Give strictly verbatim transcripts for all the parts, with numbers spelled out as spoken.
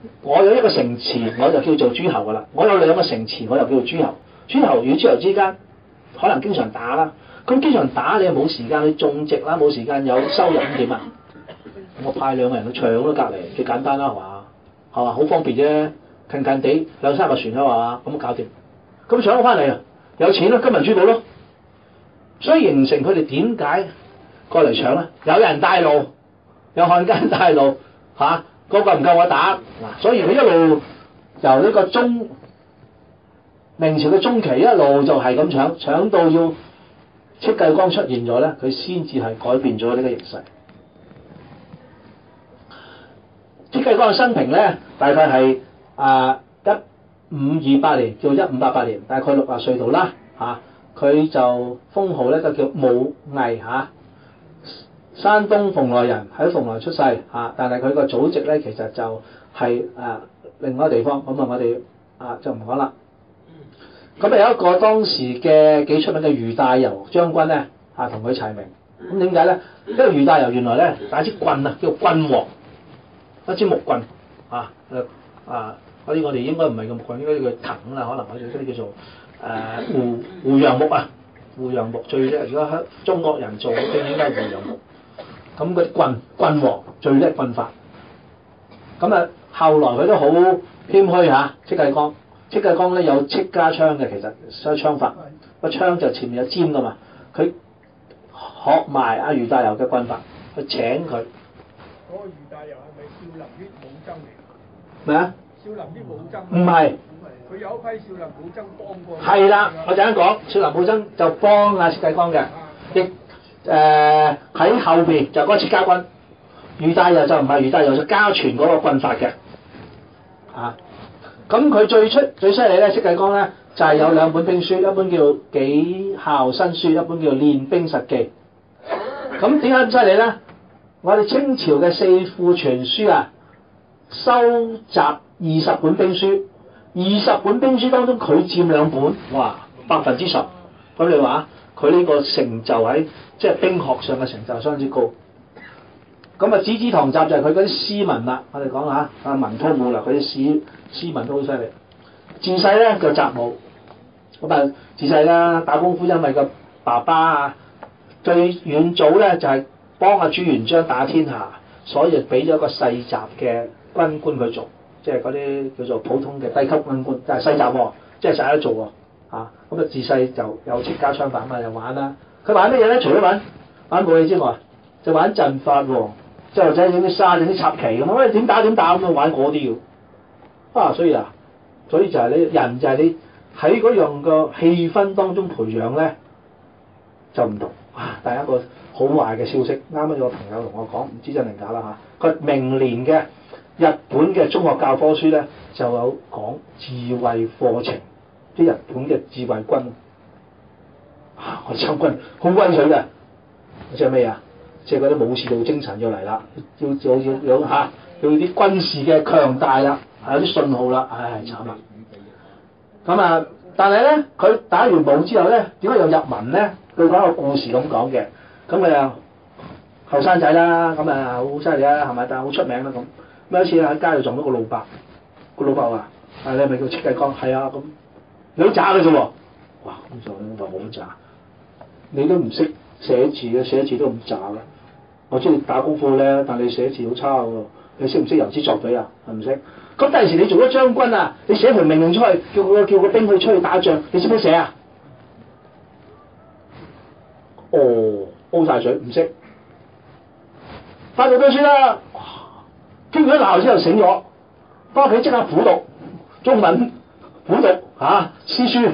我有一個城池，我就叫做諸侯噶啦。我有兩個城池，我就叫做諸侯。諸侯與諸侯之間可能經常打啦。咁經常打你又冇時間去種植啦，冇時間有收入咁點啊？我派兩個人去搶咯，隔離最簡單啦，係嘛？係嘛？好方便啫，近近地兩三個船啦，係嘛？咁搞掂。咁搶翻嚟啊，有錢咯，金銀珠寶咯。所以形成佢哋點解過嚟搶咧？有人帶路，有漢奸帶路嚇。啊嗰個唔夠我打嗱，所以佢一路由呢個中明朝嘅中期一路就係咁搶，搶到要戚繼光出現咗咧，佢先至係改變咗呢個形勢。戚繼光嘅生平咧，大概係啊一五二八年到一五八八年，大概六十歲度啦嚇。佢、啊、就封號咧就叫武毅嚇。啊山東蓬萊人，喺蓬萊出世嚇，但係佢個祖籍咧其實就係、是、誒、啊、另外一個地方，咁啊我哋啊就唔講啦。咁啊有一個當時嘅幾出名嘅俞大猷將軍咧啊同佢齊名，咁點解咧？因為俞大猷原來咧打支棍啊，叫棍王，一支木棍啊啊嗰啲我哋應該唔係叫木棍，應該叫藤啦，可能嗰啲嗰啲叫做誒胡胡楊木啊，胡楊木最叻，如果喺中國人做嘅應該係胡楊木。咁嗰啲棍棍王最叻棍法，咁啊後來佢都好謙虛嚇，戚繼光，戚繼光咧有戚家槍嘅，其實所以槍法個槍就前面有尖噶嘛，佢學埋阿俞大猷嘅棍法，去請佢。嗰個俞大猷係咪少林啲武僧嚟？ 咩啊？ 少林啲武僧？ 唔係。 佢有一批少林武僧幫過。 係啦，我陣間講少林武僧就幫阿戚繼光嘅，亦。誒喺、呃、後邊就嗰個戚家軍，俞大猷就唔係俞大猷就家傳嗰個棍法嘅，嚇。咁佢最出最犀利咧，戚繼光咧就係、是、有兩本兵書，一本叫《紀效新書》，一本叫《練兵實記》。咁點解咁犀利咧？我哋清朝嘅四庫全書啊，收集二十本兵書，二十本兵書當中佢佔兩本，哇，百分之十。咁你話佢呢個成就喺即係兵學上嘅成就相當之高。咁啊，《子子堂集》就係佢嗰啲詩文啦。我哋講下啊，文韜武略嗰啲詩詩文都好犀利。自細咧就習武，咁啊自細啦打功夫，因為個爸爸啊最遠早咧就係幫阿朱元璋打天下，所以就俾咗個世襲嘅軍官佢做，即係嗰啲叫做普通嘅低級軍官，但係世襲喎，即係實得做喎。啊，咁啊自細就有戚家槍法嘛，又玩啦。佢玩咩嘢咧？除咗玩玩武器之外，就玩陣法喎。即係或者整啲沙、整啲插旗咁，喂點打點打咁啊玩嗰啲要。啊，所以啊，所以就係你人就係你喺嗰樣個氣氛當中培養咧，就唔同。啊，第一個好壞嘅消息，啱啱有個朋友同我講，唔知真定假啦嚇。佢明年嘅日本嘅中學教科書咧就有講自衛課程。啲日本嘅自衛軍，啊！我哋參軍好威水嘅，即係咩啊？即係嗰啲武士道精神要嚟啦，要要要要嚇，要啲軍事嘅強大啦，係有啲信號啦，唉慘啦！咁啊，但係咧，佢打完武之後咧，點解又入文咧？佢講個故事咁講嘅，咁佢又後生仔啦，咁啊好犀利啦，係咪？但係好出名啦咁。咁有一次喺街度撞到個老伯，個老伯話：啊，你係咪叫戚繼光？係啊，咁。你好渣嘅啫喎！哇，咁就老伯好渣，你都唔識寫字嘅，寫字都咁渣嘅。我知你打功夫咧，但你寫字好差喎。你識唔識游詩作對啊？係唔識？咁第二時你做咗將軍啊，你寫條命令出去，叫個叫個兵去出去打仗，你識唔識寫啊？哦，O晒水，唔識。翻到都算啦。經過一鬧之後醒咗，翻屋企即刻苦讀中文，苦讀嚇、啊、詩書。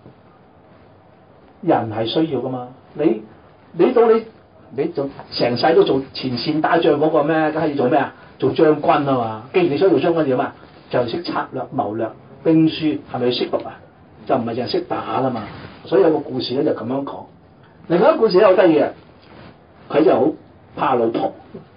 人係需要噶嘛？你你到你你做成世都做前線打仗嗰個咩？梗係要做咩啊？做將軍啊嘛！既然你想做將軍點啊？就識策略謀略，兵書係咪要識讀啊？就唔係淨係識打啦嘛。所以有個故事咧就咁樣講。另外一個故事咧好得意嘅，佢就好怕老婆。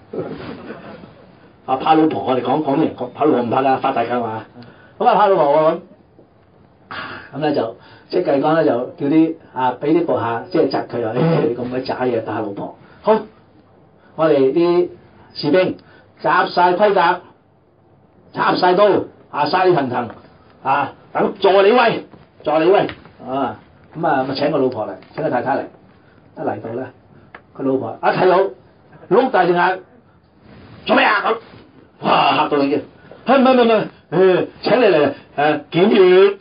啊怕老婆，我哋講講啲人講怕老婆唔怕啦，發大㗎嘛。咁啊怕老婆我諗，咁咧就即係計講咧就叫啲啊俾啲部下即係窒佢話：你咁鬼渣嘢打老婆。好，我哋啲士兵集晒盔甲， 插晒刀啊，晒騰騰啊，等助你威，助你威啊！咁啊，咪請個老婆嚟，請個太太嚟，一嚟到咧，個老婆一睇到碌大隻眼，做咩啊咁？哇嚇到你嘅，唔係唔係唔係，誒請你嚟誒檢閲。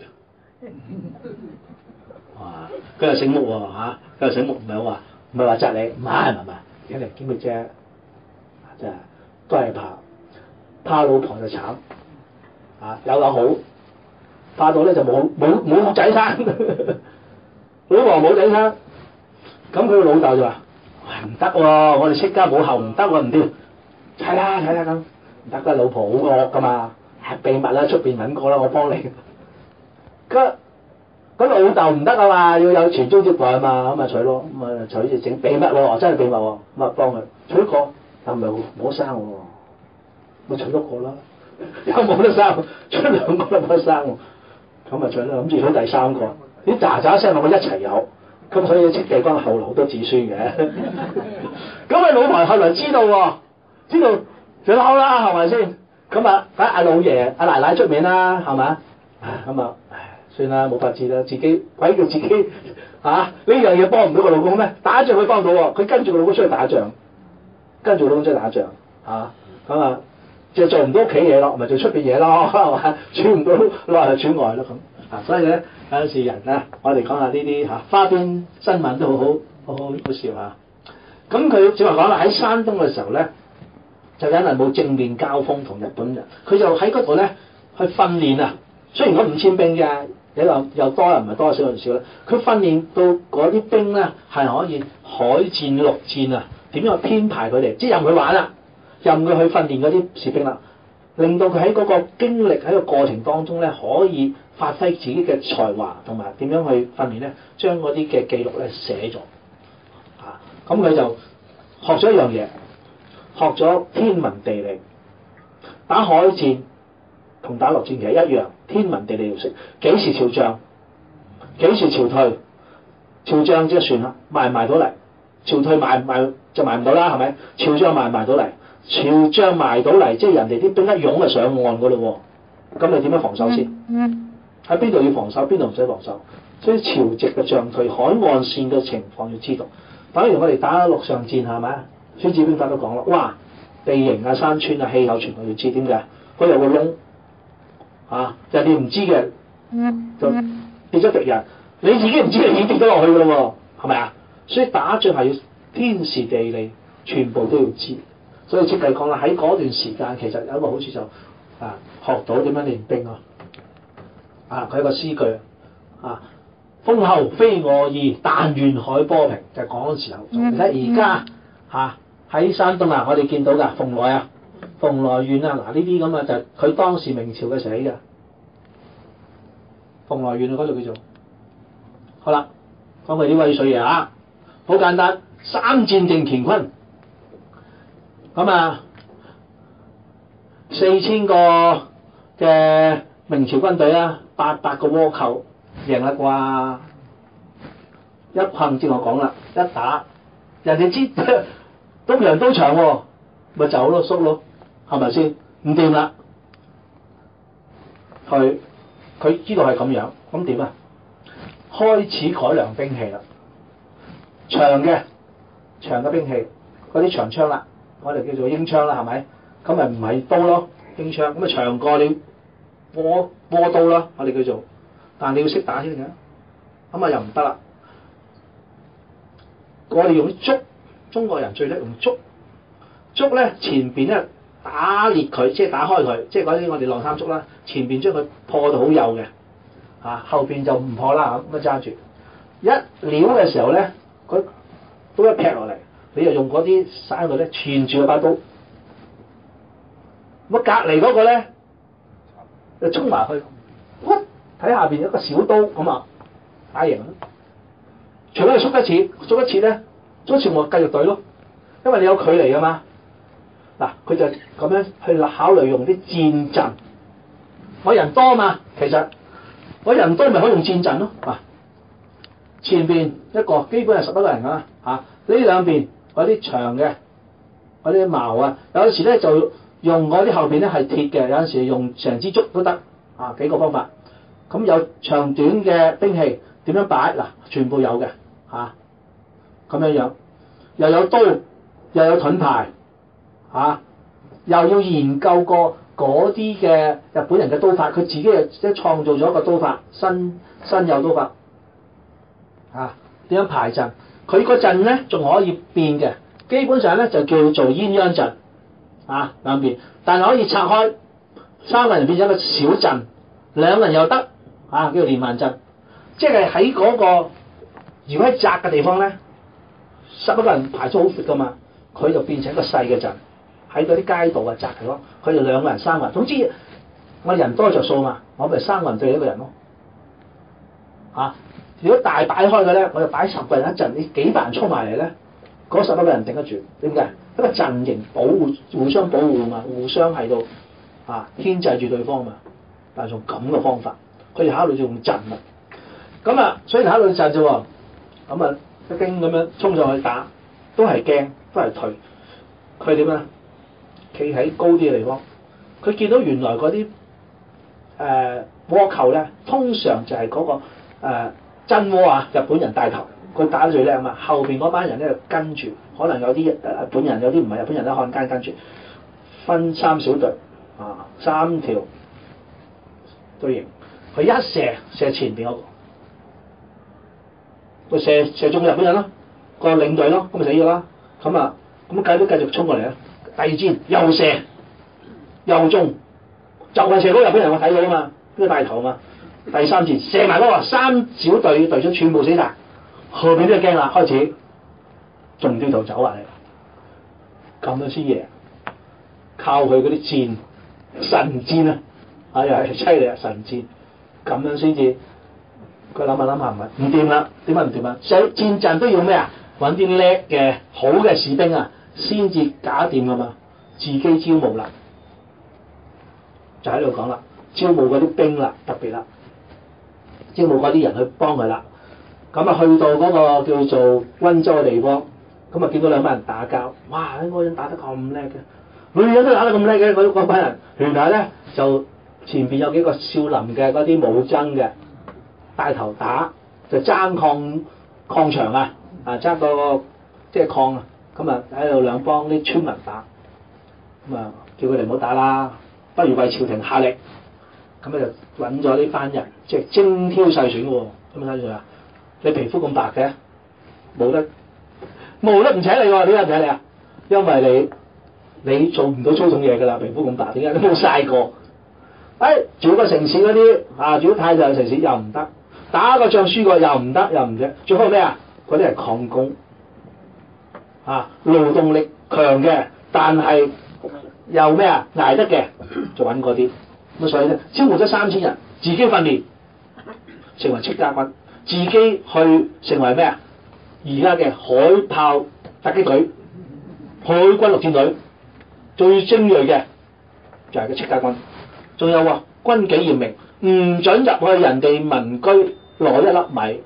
哇！佢又醒目喎嚇，佢又醒目，唔係話唔係話窒你，唔係唔係唔係，請嚟檢閲啫，真係都係怕怕老婆就慘啊！有有好，怕到咧就冇冇冇仔生，老婆冇仔生，咁佢個老豆就話：唔得喎，我哋戚家冇後唔得喎，唔掂，睇啦睇啦咁，唔得㗎，老婆好惡㗎嘛，秘密啦，出邊揾過啦，我幫你。咁咁老豆唔得啊嘛，要有傳宗接代啊嘛，咁咪娶咯，咁啊娶就整秘密喎，真係秘密喎，咁啊幫佢娶一個，但唔係冇得生喎，咪娶多個啦，又冇得生，娶兩個都冇得生喎，咁啊娶啦，諗住娶第三個，啲喳喳聲我一齊有，咁所以戚繼光後來好多子孫嘅，咁啊老婆後來知道喎，知道就嬲啦，係咪先？咁啊，梗係阿老爺、阿奶奶出面啦，係咪？咁啊，算啦，冇法子啦，自己鬼叫自己嚇呢樣嘢幫唔到個老公咩？打仗佢幫到喎，佢跟住個老公出去打仗，跟住個老公出去打仗嚇，咁啊，就做唔到屋企嘢咯，咪做出邊嘢咯，係嘛？轉唔到內就轉外咯咁啊，所以咧有陣時人咧，我哋講下呢啲嚇花邊新聞都好好好好好笑嚇。咁佢正話講啦，喺山東嘅時候咧，就因為冇正面交鋒同日本人，佢就喺嗰度咧去訓練啊。雖然嗰五千兵嘅，有又又多又唔係多，少又少啦。佢訓練到嗰啲兵咧係可以海戰陸戰啊，點樣去編排佢哋，即係任佢玩啦，任佢去訓練嗰啲士兵啦，令到佢喺嗰個經歷喺個過程當中咧，可以發揮自己嘅才華同埋點樣去訓練咧，將嗰啲嘅記錄咧寫咗啊。咁佢就學咗一樣嘢，學咗天文地理，打海戰同打陸戰其實一樣。天文地理要識，幾時調漲，幾時潮退，潮漲即係算啦，賣唔賣到嚟，潮退賣唔賣就賣唔到啦，係咪？潮漲賣唔賣到嚟，潮漲賣到嚟，即係人哋啲兵一湧就上岸噶咯喎，咁你點樣防守先？喺邊度要防守，邊度唔使防守？所以潮汐嘅漲退、海岸線嘅情況要知道。等如我哋打陸上戰係咪啊？孫子兵法都講啦，哇！地形啊、山川啊、氣候全部要知，點解？佢有個窿。啊！人哋唔知嘅就跌咗敵人，你自己唔知，你已經跌咗落去噶咯喎，係咪啊？所以打仗係要天時地利，全部都要知。所以戚繼講啦，喺嗰段時間其實有一個好處就啊，學到點樣練兵啊！啊，佢有個詩句啊，封侯非我意，但願海波平，就係講嗰時候。你睇而家嚇喺山東啊，我哋見到㗎蓬萊啊。蓬萊縣啊，嗱呢啲咁啊就係佢當時明朝嘅時候起嘅，蓬萊縣啊嗰度叫做，好啦，講佢啲威水嘢啊，好簡單，三戰定乾坤，咁啊四千個嘅明朝軍隊啦，八百個倭寇，贏啦啩，一碰至我講啦，一打人哋知東洋刀長喎，咪走咯，縮咯。係咪先？唔掂啦，佢佢知道係咁樣，咁點啊？開始改良兵器啦，長嘅長嘅兵器，嗰啲長槍啦，我哋叫做鷹槍啦，係咪？咁咪唔係刀咯，鷹槍咁啊長過你倭倭刀啦，我哋叫做，但係你要識打先嘅，咁啊又唔得啦。我哋用竹，中國人最叻用竹，竹咧前邊咧。打裂佢，即係打開佢，即係嗰啲我哋晾衫竹啦。前邊將佢破到好幼嘅，啊後邊就唔破啦咁，咁揸住。一撩嘅時候咧，佢刀一劈落嚟，你就用嗰啲散喺度咧纏住嗰把刀。咁隔離嗰個咧就衝埋去，哇！睇下邊有一個小刀咁啊，打贏啦。除非你縮一次，縮一次咧，縮一次我繼續對咯，因為你有距離㗎嘛。嗱，佢就咁樣去考慮用啲戰陣，我人多嘛，其實我人多咪可以用戰陣咯。啊，前邊一個基本係十一個人㗎嚇，呢兩邊嗰啲長嘅嗰啲矛啊，有時咧就用嗰啲後邊咧係鐵嘅，有陣時用成支竹都得啊，幾個方法。咁有長短嘅兵器點樣擺嗱，全部有嘅嚇，咁樣樣又有刀又有盾牌嚇、啊，又要研究過嗰啲嘅日本人嘅刀法，佢自己又即係創造咗一個刀法，新新有刀法嚇，點、啊、樣排陣？佢個陣咧仲可以變嘅，基本上咧就叫做鴛鴦陣啊兩邊，但係可以拆開三個人變咗一個小陣，兩個人又得啊，叫做連環陣，即係喺嗰個如果喺窄嘅地方咧，十一個人排出好闊噶嘛，佢就變成一個細嘅陣，喺嗰啲街道啊窄嘅咯，佢就兩個人三個人，總之我人多着數嘛，我咪三個人對一個人咯嚇。啊如果大擺開嘅咧，我就擺十個人一陣，你幾百人衝埋嚟咧，嗰十一個人頂得住。點解？一個陣營保護，互相保護嘛，互相喺度啊牽制住對方嘛。但係用咁嘅方法，佢哋考慮用陣啊。咁啊，所以考慮陣啫喎。咁啊，一兵咁樣衝上去打，都係驚，都係退。佢點啊？企喺高啲嘅地方，佢見到原來嗰啲誒倭寇咧，通常就係嗰、嗰個、呃真倭啊！日本人帶頭，佢打得最叻啊嘛。後邊嗰班人咧就跟住，可能有啲日本人，有啲唔係日本人咧，漢奸跟住，分三小隊啊，三條隊形，佢一射射前邊嗰、那個，佢射射中日本人咯，個領隊咯，咁咪死咗啦。咁啊，咁繼續繼續衝過嚟啦。第二箭又射又中，就係射到日本人，我睇到啊嘛，呢個帶頭啊嘛。第三次射埋嗰個三小隊隊長全部死晒，後邊都驚啦，開始仲掉頭走埋嚟，咁樣先贏，靠佢嗰啲箭神箭啊，哎呀犀利啊神箭，咁樣先至佢諗下諗下唔係唔掂啦，點解唔掂啊？所以戰陣都要咩啊？揾啲叻嘅好嘅士兵啊，先至搞掂噶嘛，自己招募啦，就喺度講啦，招募嗰啲兵啦，特別啦。招募嗰啲人去幫佢啦，咁啊去到嗰個叫做溫州嘅地方，咁啊見到兩班人打交，哇！嗰個人打得咁叻嘅，女人都打得咁叻嘅，嗰嗰班人原來咧就前邊有幾個少林嘅嗰啲武僧嘅帶頭打，就爭礦礦場啊，啊爭嗰個即係礦啊，咁啊喺度兩幫啲村民打，咁啊叫佢哋唔好打啦，不如為朝廷效力。咁咧就揾咗呢班人，即係精挑細選喎。咁樣睇住啊，你皮膚咁白嘅，冇得冇得唔請你喎？點解唔請你啊？因為你你做唔到粗重嘢㗎啦，皮膚咁白，點解？你冇曬過。誒，住個城市嗰啲啊，住太陽城市又唔得，打個仗輸過又唔得，又唔得。最好咩啊？嗰啲係礦工啊，勞動力強嘅，但係又咩啊？捱得嘅，就揾嗰啲。咁所以咧，招募咗三千人，自己訓練成為戚家軍，自己去成為咩啊？而家嘅海豹突擊隊、海軍陸戰隊最精鋭嘅就係個戚家軍。仲有喎，軍紀嚴明，唔准入去人哋民居攞一粒米，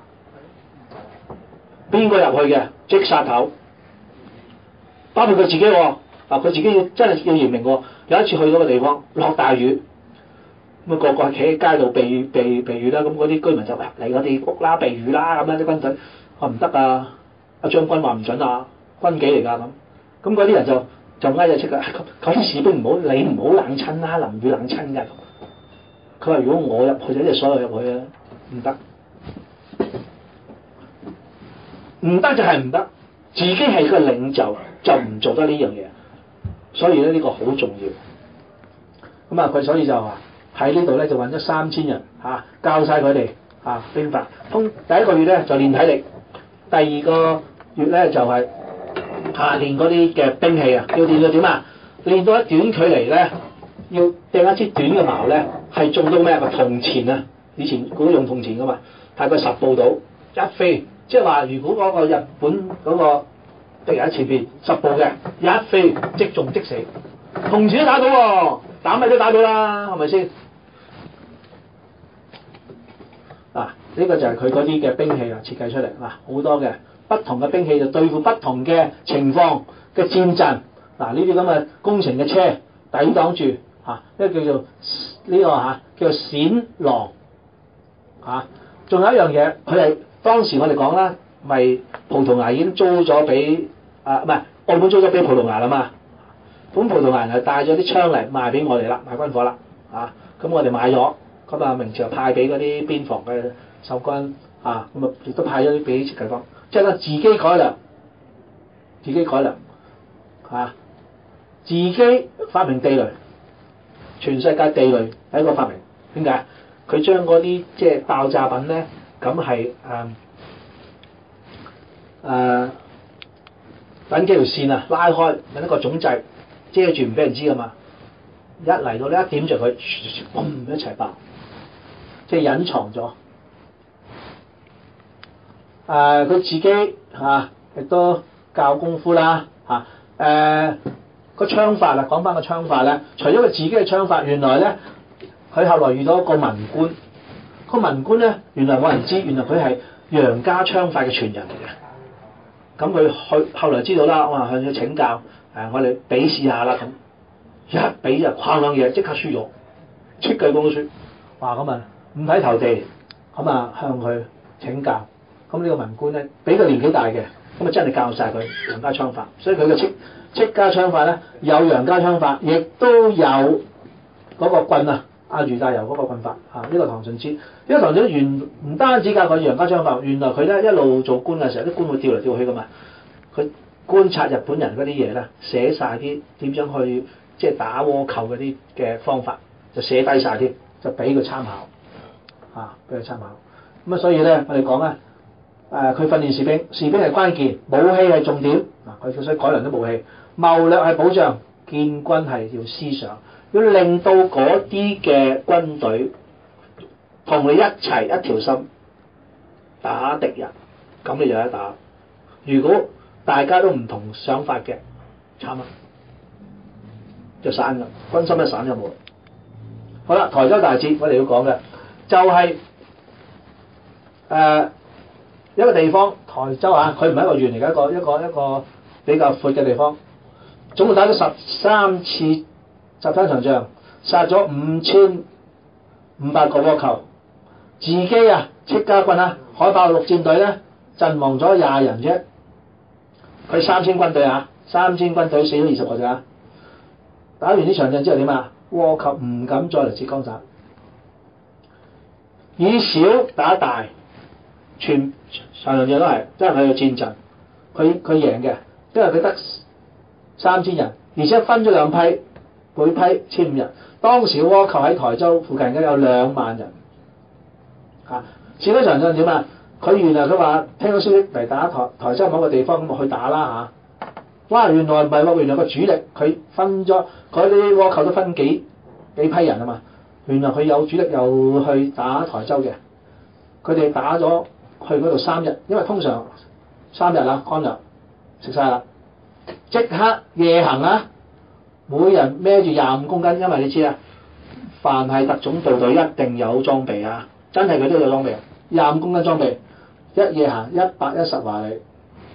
邊個入去嘅即殺頭，包括佢自己喎。嗱，佢自己要真係要嚴明喎。有一次去嗰個地方落大雨。咁啊，個個係企喺街度避避避雨啦，咁嗰啲居民就入嚟我哋屋啦避雨啦，咁樣啲軍隊話唔得啊，阿將軍話唔準啊，軍紀嚟㗎咁，咁嗰啲人就就嗌就出㗎，嗰啲士兵唔好你唔好冷親啦，淋雨冷親㗎。佢話如果我入去就即係所有入去啊，唔得，唔得就係唔得，自己係個領袖就唔做得呢樣嘢，所以咧呢個好重要。咁啊，佢所以就話。喺呢度咧就揾咗三千人嚇、啊，教晒佢哋嚇兵法。通第一個月咧就練體力，第二個月咧就係、是、嚇、啊、練嗰啲嘅兵器啊。要練到點啊？練到一短距離咧，要掟一支短嘅矛咧，係中到咩個銅錢啊？以前嗰啲用銅錢噶嘛，大概十步到一飛，即係話如果嗰個日本嗰個敵人喺前邊十步嘅，一飛即中即死，銅錢都打到喎，打咩都打到啦，係咪先？嗱、啊，呢、這個就係佢嗰啲嘅兵器啊，設計出嚟嗱，好多嘅不同嘅兵器就對付不同嘅情況嘅戰陣。嗱、啊，呢啲咁嘅工程嘅車抵擋住嚇，呢個叫做呢、這個嚇叫做閃狼嚇。仲、啊、有一樣嘢，佢係當時我哋講啦，咪葡萄牙已經租咗俾啊唔係澳門租咗俾葡萄牙啦嘛。咁葡萄牙就帶咗啲槍嚟賣俾我哋啦，賣軍火啦嚇。咁、啊、我哋買咗，咁啊明朝派俾嗰啲邊防嘅守軍啊，咁啊亦都派咗啲俾設計方，即係咧自己改良，自己改良嚇。啊自己發明地雷，全世界地雷係一個發明。點解？佢將嗰啲即係爆炸品咧，咁係誒誒揾幾條線啊，拉開揾一個總掣遮住唔俾人知㗎嘛。一嚟到呢一點著佢，嘣一齊爆，即係隱藏咗。誒、呃、佢自己嚇亦、啊、都教功夫啦嚇誒。啊呃個槍法啊，講翻個槍法咧，除咗佢自己嘅槍法，原來咧佢後來遇到一個文官，個文官咧原來冇人知，原來佢係楊家槍法嘅傳人嚟嘅。咁佢去後來知道啦，我話向佢請教，誒我哋比試下啦咁，一比就框兩嘢，即刻輸咗，出句公書，話咁啊五體投地，咁啊向佢請教。咁呢個文官咧比佢年紀大嘅，咁啊真係教晒佢楊家槍法，所以佢嘅戚戚家槍法咧有楊家槍法，亦都有嗰個棍啊，阿俞大猷嗰個棍法啊，呢、這個唐順之，呢、這個唐順之原唔單止教佢楊家槍法，原來佢咧一路做官嘅時候，啲官會調嚟調去噶嘛，佢觀察日本人嗰啲嘢咧，寫晒啲點樣去即係打倭寇嗰啲嘅方法，就寫低晒添，就俾佢參考啊，俾佢參考。咁啊，所以咧我哋講咧。誒佢、呃、訓練士兵，士兵係關鍵，武器係重點。嗱，佢所以改良啲武器，謀略係保障，建軍係要思想，要令到嗰啲嘅軍隊同你一齊一條心打敵人，咁你就有得打。如果大家都唔同想法嘅，慘啊，就散㗎，軍心一散就冇。好啦，台州大捷我哋要講嘅就係、是、誒。呃一個地方，台州啊，佢唔係一個縣嚟嘅，一個一個一個比較闊嘅地方。總共打咗十三次十三場仗，殺咗五千五百個倭寇。自己啊，戚家軍啊，海豹陸戰隊咧陣亡咗廿人啫。佢三千軍隊啊，三千軍隊死咗二十個咋。打完呢場仗之後點啊？倭寇唔敢再嚟浙江省，以小打大。全場場仗都係，即係佢嘅戰陣，佢佢贏嘅，因為佢得三千人，而且分咗兩批，每批千五人。當時倭寇喺台州附近嘅有兩萬人，嚇、啊。試多場仗點啊？佢原來佢話聽到消息嚟打台台州某個地方，咁咪去打啦嚇。哇！原來唔係喎，原來個主力佢分咗，佢啲倭寇都分幾幾批人啊嘛。原來佢有主力又去打台州嘅，佢哋打咗。去嗰度三日，因為通常三日啦，乾糧食晒啦，即刻夜行啊！每人孭住廿五公斤，因為你知啊，凡係特種部隊一定有裝備啊，真係佢都有裝備，廿五公斤裝備，一夜行一百一十華里，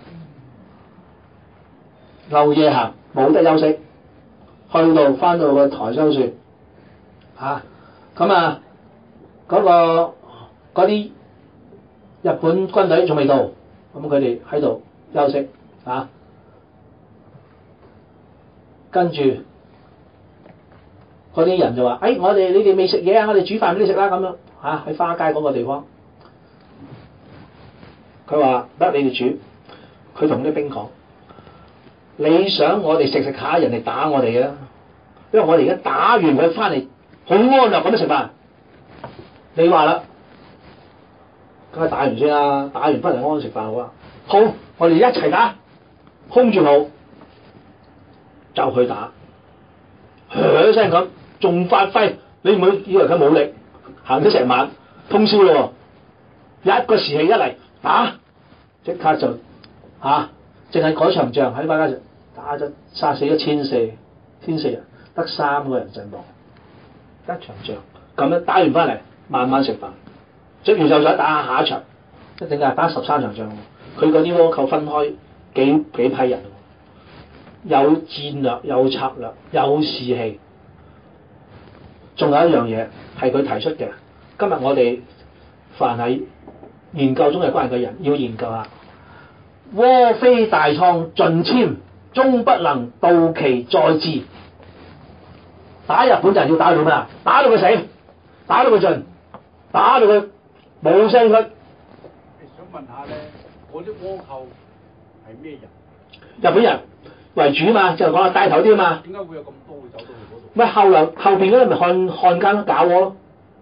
漏夜行冇得休息，去到翻到個台州船嚇，咁啊嗰、嗰個嗰啲。日本軍隊仲未到，咁佢哋喺度休息啊，跟住嗰啲人就話：，誒、哎，我哋你哋未食嘢啊，我哋煮飯俾你食啦，咁樣嚇喺花街嗰個地方。佢話：得你哋煮。佢同啲兵講：，你想我哋食食下，人哋打我哋嘅啦，因為我哋而家打完佢翻嚟，好安樂咁樣食飯。你話啦。梗係打完先啦，打完翻嚟安安食飯好啊。好，我哋一齊打，空住腦就去打，噓一聲咁，仲發揮。你唔好以為佢冇力，行咗成晚，通宵咯。一個士氣一嚟打，即刻就嚇，淨係嗰場仗喺花街打咗殺死咗千四千四人，得三個人陣亡。一場仗咁樣打完翻嚟，慢慢食飯。食完就再打下一場，一定係打十三場仗。佢嗰啲倭寇分開幾幾批人，有戰略、有策略、有士氣， 仲有一樣嘢係佢提出嘅。今日我哋凡係研究中日關係嘅人要研究下，窩非大創盡殲，終不能渡其在志。打日本就係要打到咩啊？打到佢死，打到佢盡，打到佢冇聲出。 想問下咧，嗰啲倭寇係咩人？ 日本人為主嘛，就講下帶頭啲嘛。 點解會有咁多會走到去嗰度？ 咪後來後邊嗰啲咪漢漢奸咯，假倭咯，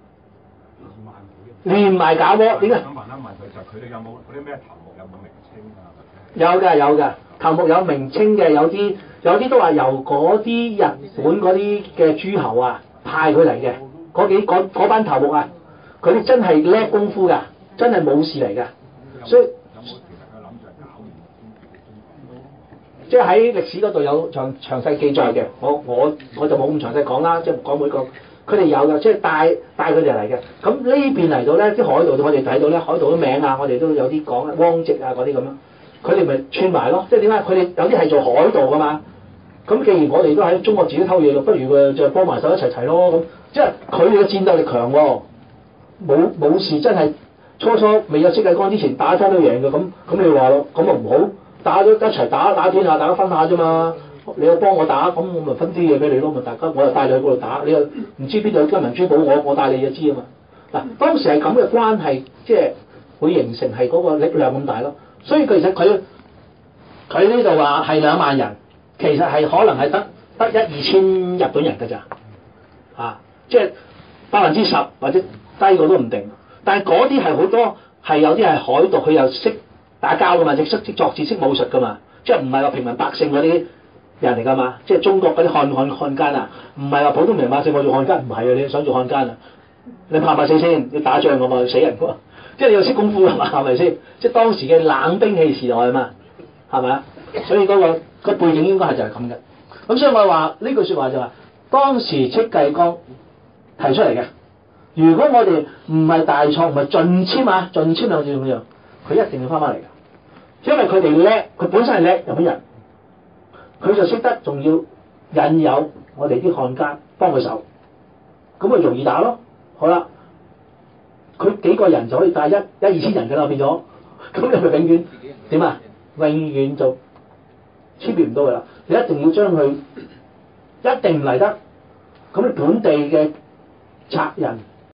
連埋假倭點解？ 想問一問佢就係佢哋有冇嗰啲咩頭目有冇名稱啊？ 有㗎有㗎，頭目有名稱嘅，有啲有啲都話由嗰啲日本嗰啲嘅諸侯啊派佢嚟嘅，嗰幾嗰嗰班頭目啊，佢哋真係叻功夫㗎，真係武士嚟㗎，所以有冇其實佢諗住係搞完先？ 即係喺歷史嗰度有詳詳細記載嘅，我我我就冇咁詳細講啦，即係講每個佢哋有嘅，即係帶帶佢哋嚟嘅。咁呢邊嚟到咧，啲海盜我哋睇到咧，海盜嘅名啊，我哋都有啲講啊，汪直啊嗰啲咁樣，佢哋咪串埋咯。即係點解佢哋有啲係做海盜噶嘛？咁既然我哋都喺中國自己偷嘢，不如佢就幫埋手一齊齊咯。咁即係佢哋嘅戰鬥力強喎，冇冇事真係初初未有戚繼光之前打親都贏嘅，咁咁你話咯，咁啊唔好。打咗一齊打打天下，大家分下啫嘛。你又幫我打，咁我咪分啲嘢俾你咯。咪大家我又帶你去嗰度打，你又唔知邊度有金銀珠寶，我我帶你就知啊嘛。嗱，當時係咁嘅關係，即係會形成係嗰個力量咁大咯。所以其實佢佢呢度話係兩萬人，其實係可能係得得一二千日本人㗎咋，啊，即係百分之十或者低過都唔定。但係嗰啲係好多係有啲係海盜，佢又識打交㗎嘛，即識識作戰、識武術㗎嘛，即係唔係話平民百姓嗰啲人嚟㗎嘛？即係中國嗰啲漢漢漢奸啊，唔係話普通平民百姓我做漢奸，唔係啊！你想做漢奸啊？你怕唔怕死先？要打仗㗎嘛，要死人㗎，即係你要識功夫㗎嘛，係咪先？即係當時嘅冷兵器時代啊嘛，係咪啊？所以嗰、嗰個、嗰個背景應該係就係咁嘅。咁所以我話呢句説話就話，當時戚繼光提出嚟嘅。如果我哋唔係大創，唔係盡殲啊，盡殲兩字咁樣，佢一定要翻返嚟㗎。因為佢哋叻，佢本身係叻日本人，佢就識得仲要引誘我哋啲漢奸幫佢手，咁咪容易打咯。好啦，佢幾個人就可以帶一一二千人㗎啦，變咗，咁你咪永遠點啊？永遠就黐別唔到㗎啦。你一定要將佢一定唔嚟得，咁你本地嘅賊人